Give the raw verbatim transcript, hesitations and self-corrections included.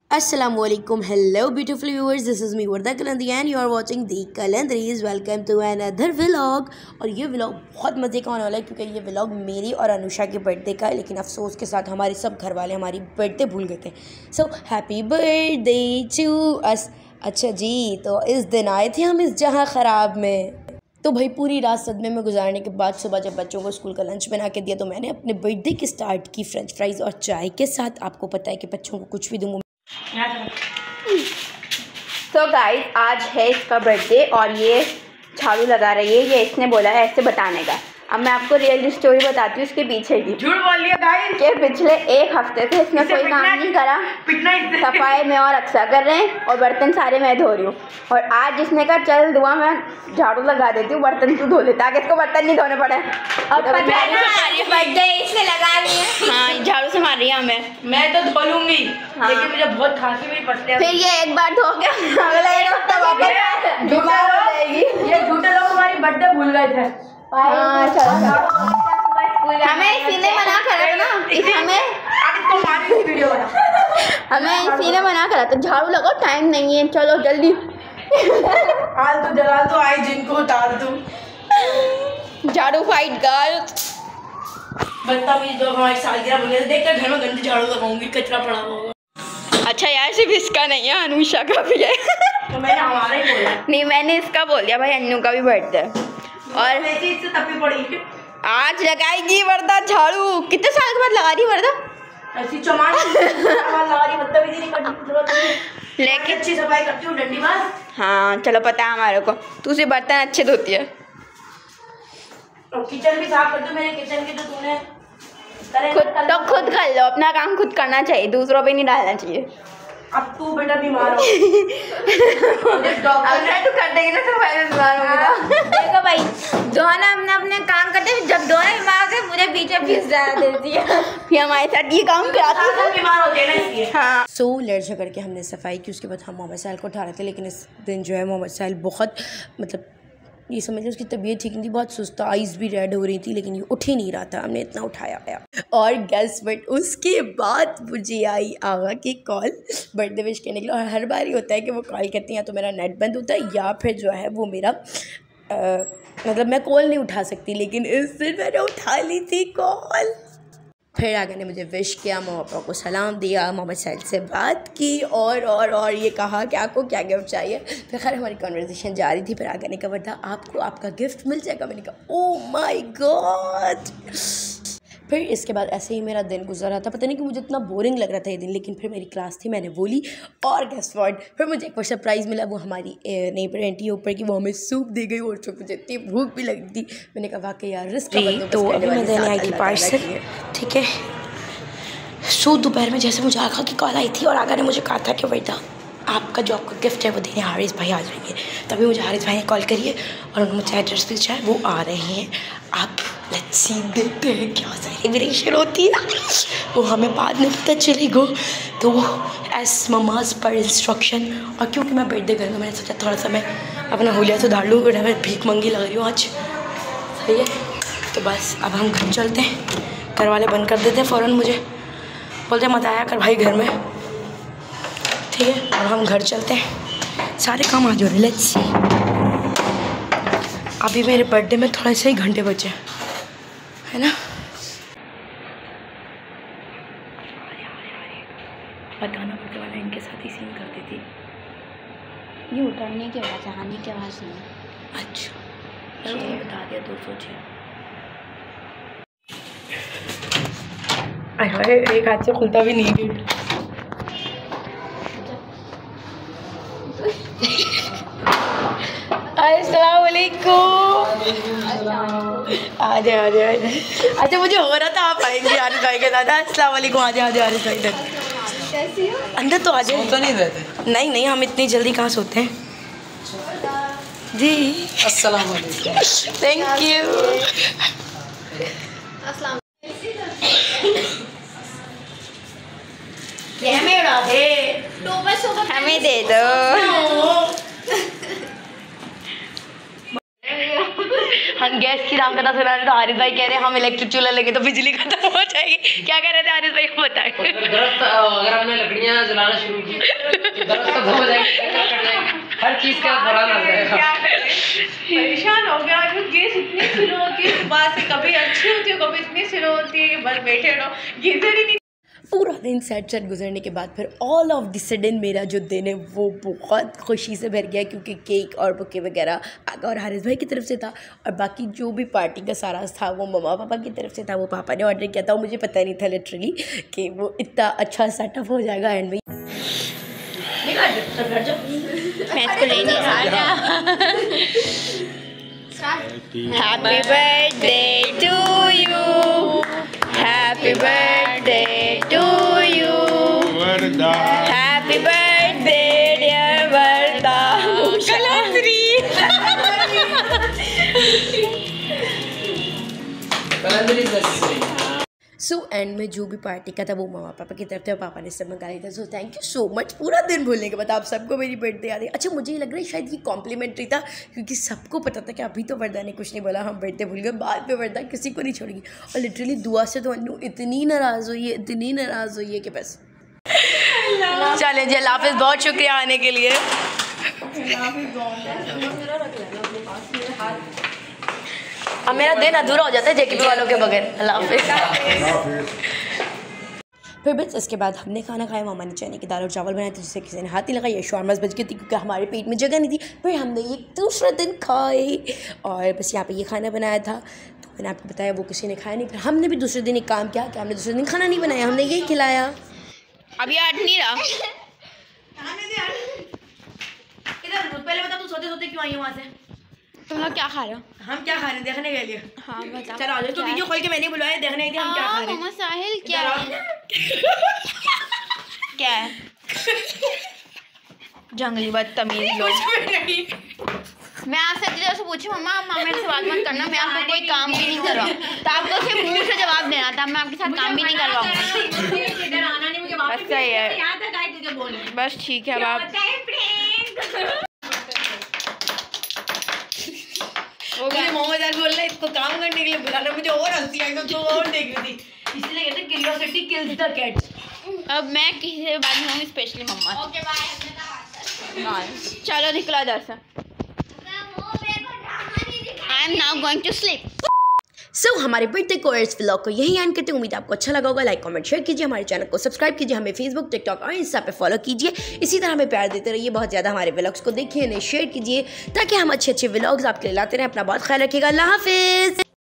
Assalamualaikum, hello beautiful viewers, this is me Warda Kalandi and you are watching the Kalandris. Welcome to another vlog। और ये vlog बहुत मज़े का होने वाला है क्योंकि ये व्लॉग मेरी और अनुषा के बर्थडे का है, लेकिन अफसोस के साथ हमारे सब घर वाले हमारी बर्थडे भूल गए थे। So happy birthday to us. अच्छा जी, तो इस दिन आए थे हम इस जहाँ ख़राब में। तो भाई पूरी रात सदमे में गुजारने के बाद सुबह जब बच्चों को स्कूल का लंच बना के दिया तो मैंने अपने बर्थडे की स्टार्ट की फ्रेंच फ्राइज़ और चाय के साथ। आपको पता है कि बच्चों को कुछ भी दूँगा। तो गाइस, आज है इसका बर्थडे और ये झाड़ू लगा रही है। ये इसने बोला है ऐसे बताने का। अब मैं आपको रियल स्टोरी बताती हूँ इसके पीछे की। झूठ बोल लिया गाइस कि पिछले एक हफ्ते से इसने कोई काम नहीं करा। सफाई में और अच्छा कर रहे हैं और बर्तन सारे मैं धो रही हूँ। और आज इसने कहा चल दुआ मैं झाड़ू लगा देती हूँ, बर्तन तू धो ले ताकि इसको बर्तन नहीं धोने पड़े। और बर्थडे इसने लगा ली है। हाँ, झाड़ू से मार रही है हमें। मैं तो धो लूंगी। हाँ। लेकिन मुझे बहुत खांसी भी पड़ती है। फिर ये एक बार धो के अगला एक हफ्ता वापस बीमार हो जाएगी। ये झूठे लोग हमारी बर्थडे भूल गए थे। हाँ, हमें इसी ने मना करा था ना, हमें हमें इसी ने मना करा था झाड़ू लगाओ, टाइम नहीं है, चलो जल्दी। आज तो जला तो आई जिनको उतार दूं। झाड़ू फाइट गर्ल। बदतमीज लोग हमारी सालगिरह बोले देखकर घर में गंदी झाड़ू लगाऊंगी, कचरा पड़ा होगा। अच्छा यार, सिर्फ इसका नहीं है, अनुषा का भी है। तो मैंने हमारा ही बोला। नहीं, मैंने इसका बोल दिया भाई, अन्नू का भी बर्थडे। और वैसे इससे तभी पड़ी आज लगाएगी वर्दा झाड़ू। कितने साल के बाद लगा रही वर्दा? ऐसी चमान लगा रही, बदतमीजी नहीं करती, लेकिन अच्छी सफाई करती हूँ, डंडी बाज। हाँ चलो, पता है हमारे को, तू से बर्तन अच्छे धोती है। और किचन भी साफ करती हूँ। मेरे किचन की तो तूने खुद तो खुद कर लो, अपना काम खुद करना चाहिए, दूसरों पे नहीं डालना चाहिए। अब तू बेटा बीमार हो। अगर तू कर देगी ना तो मैं बीमार होगी। देखो भाई, जो है ना अपने अपने काम करते हैं, जब दोनों बीमार होते मुझे पीछे फीस जा देती है, फिर हमारे साथ ये काम कराती है, बीमार होते हैं ना इसलिए। हाँ। सो लड़ झगड़ के हमने सफाई की, उसके बाद हम मोहम्मद साहिल को उठा रहे थे, लेकिन इस दिन जो है मोहम्मद साहिल बहुत मतलब ये समझ लो उसकी तबीयत ठीक नहीं थी, बहुत सुस्त था, आइज़ भी रेड हो रही थी, लेकिन ये उठ ही नहीं रहा था। हमने इतना उठाया गया और गेस बट उसके बाद मुझे आई आगा की कॉल बर्थडे विश करने के लिए। और हर बार ही होता है कि वो कॉल करती हैं तो मेरा नेट बंद होता है या फिर जो है वो मेरा आ, मतलब मैं कॉल नहीं उठा सकती, लेकिन इस दिन मैंने उठा ली थी कॉल। फिर आगे ने मुझे विश किया, माँ पापा को सलाम दिया, मोहम्मद साहिल से बात की और और और ये कहा कि आपको क्या गिफ्ट चाहिए। फिर खैर हमारी कन्वर्सेशन जारी थी। फिर आगे ने कहा बेटा आपको आपका गिफ्ट मिल जाएगा। मैंने कहा ओह माय गॉड। फिर इसके बाद ऐसे ही मेरा दिन गुजर रहा था। पता नहीं कि मुझे इतना बोरिंग लग रहा था ये दिन, लेकिन फिर मेरी क्लास थी, मैंने बोली और गेस व्हाट, फिर मुझे एक बार सरप्राइज़ मिला। वो हमारी नेबर आंटी है ऊपर की, वो हमें सूप दे गई और फिर मुझे इतनी भूख भी लगी थी। मैंने कहा वाकई यार रिस्क का बंदोबस्त तो करने अभी वाली मैं देने आई ज़ात थी अल्लाह पार्सल, ताला की है। ठीक है। सो दोपहर में जैसे मुझे आगा की कॉल आई थी और आगा ने मुझे कहा था कि बेटा आपका जो आपका गिफ्ट है वो देने हारिस भाई आ जाएंगे। तभी मुझे हारिस भाई ने कॉल करिए और उन्होंने मुझे एड्रेस भेजा है, वो आ रहे हैं। आप लेट्स सी देखते हैं क्या सेलिब्रेशन होती है, वो हमें बाद में पता चलेगा। तो एस ममाज पर इंस्ट्रक्शन। और क्योंकि मैं बर्थडे करूँगा, मैंने सोचा थोड़ा सा मैं अपना होलिया सुधार लूँ, और मैं भीख मंगी लग रही हूँ आज, सही है। तो बस अब हम घर चलते हैं। घर वाले बंद कर देते हैं फ़ौरन, मुझे बोलते मत आया कर भाई घर में, ठीक है। और हम घर चलते हैं, सारे काम आज हो रहे। Let's see. अभी मेरे बर्थडे में थोड़े से ही घंटे बचे है ना। बताना पड़ता वाला इनके साथ ही सीन करती थी। ये उतरने के बाद आने के बाद नहीं। अच्छा मैंने बता दिया दो सौ छः। अरे एक हाथ से खुलता भी नहीं गेट। अस्सलाम वालेकुम। आ जाए आ जाए। अच्छा मुझे हो रहा था आप आएंगे आरिफ भाई के दादा। अस्सलाम वालेकुम। आ जाए आ जाए आरिफ भाई इधर अंदर तो आ जाए। तो नहीं रहते? नहीं नहीं, हम इतनी जल्दी कहाँ सोते हैं जी। अस्सलाम वालेकुम। Thank you. ये मेरा है, हमें दे दो। हाँ हम गैस की दाम कथा सुना रहे तो हारिस भाई कह रहे हैं हम इलेक्ट्रिक चूल्हा लेंगे तो बिजली खत्म हो जाएगी। क्या कह रहे थे हारिस भाई को बताएं। दरख्त अगर हमने लकड़ियाँ जलाना शुरू की दरख्त खत्म हो जाएगी, हर चीज़ का बुरान आ जाएगा। परेशान हो गया। गैस इतनी स्लो होती है, सुबह से कभी अच्छी होती है कभी इतनी स्लो होती है कि बस बैठे रहो, गीजर ही नहीं। पूरा दिन सेट सेट गुजरने के बाद फिर ऑल ऑफ द सडन मेरा जो दिन है वो बहुत खुशी से भर गया, क्योंकि केक और बुके वगैरह आगा और हारिस भाई की तरफ से था, और बाकी जो भी पार्टी का सारा था वो मम्मा पापा की तरफ से था। वो पापा ने ऑर्डर किया था, वो मुझे पता नहीं था लिटरली कि वो इतना अच्छा सेटअप हो जाएगा। एंड में मैं इसको ले नहीं रहा। Happy birthday to you, happy birthday to you, happy birthday dear Warda. So end में जो भी पार्टी का था वो मम्मा पापा की तरफ से, और पापा ने सब मंगा लिया था। So thank you so much. पूरा दिन भूलने के बाद आप सबको मेरी बर्थडे याद है। अच्छा मुझे ये लग रहा है शायद ये कॉम्प्लीमेंट्री था, क्योंकि सबको पता था कि अभी तो वर्दा ने कुछ नहीं बोला, हम बर्थडे भूल गए, बाद में वर्दा किसी को नहीं छोड़ेगी। और लिटरली दुआ से तो अन्नू इतनी नाराज़ हुई है, इतनी नाराज़ हुई है कि बस। चलें जी, अल्लाह हाफिज़, बहुत शुक्रिया आने के लिए। अब मेरा दिन अधूरा हो जाता है जेकेपी वालों के बगैर। अल्लाह हाफिज़। फिर बस इसके बाद हमने खाना खाया। मामा ने चने की दाल और चावल बनाए थे जिससे किसी ने हाथ नहीं लगाई। शॉर्मास बच गई थी क्योंकि हमारे पेट में जगह नहीं थी। फिर हमने ये दूसरा दिन खाए और बस यहाँ पे ये खाना बनाया था, तो मैंने आपको बताया वो किसी ने खाया नहीं। फिर हमने भी दूसरे दिन एक काम किया कि हमने दूसरे दिन खाना नहीं बनाया, हमने यही खिलाया। अभी हट नहीं रहा। पहले बता, तू सोते सोते क्यों आई है वहाँ से? तुम लोग क्या खा रहे हो? हम क्या खा रहे हैं देखने के लिए। हाँ बताओ। चलो आ जाओ, तो वीडियो खोल के मैंने बुलाया देखने के लिए हम क्या खा रहे हैं। मम्मा साहिल क्या है? क्या है? जंगली बदतमीज लोग। मैं आपसे अच्छी तरह से पूछी मम्मा, आप मेरे से बात मत करना, मैं आपको कोई काम भी नहीं करवाऊँ। तो आपको सिर्फ मुंह से जवाब देना था, मैं आपके साथ काम भी नहीं करवाऊँगी। बस सही है, बस ठीक है बाप। वो मुझे मोहम्मद अली बोल रहा है इसको काम करने के लिए बुला रहा, मुझे और हंसी आई तो और देख रही थी, इसलिए कहते हैं क्यूरियोसिटी किल्स द कैट। अब मैं किसी से बात नहीं होंगी, स्पेशली मम्मा। Okay bye. चलो निकलो इधर से। I am now going to sleep. So so, हमारे बर्थडे को इस व्लॉग को यही एंड करते हैं। उम्मीद आपको अच्छा लगा होगा। लाइक कमेंट शेयर कीजिए, हमारे चैनल को सब्सक्राइब कीजिए, हमें फेसबुक टिकटॉक और इंस्टा पे फॉलो कीजिए। इसी तरह हमें प्यार देते रहिए बहुत ज़्यादा। हमारे व्लॉग्स को देखिए, उन्हें शेयर कीजिए ताकि हम अच्छे अच्छे व्लॉग्स आपके लिए लाते रहें। अपना बहुत ख्याल रखिएगा। अल्लाह हाफिज़।